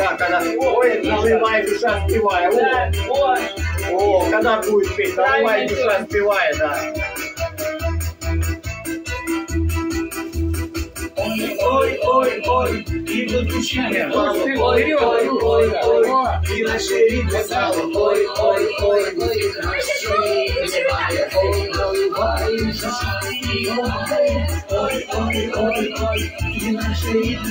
Так, она, ой, наливай, душа спевая. Да, ой. О, когда будет петь, наливай, душа спевая, да. Ой, ой, ой, идут учения. Ой, ой, ой, ой, И наши ритмы залы. Ой, ой, ой, и наши ритмы. Ой, ой, ой, и наши ритмы.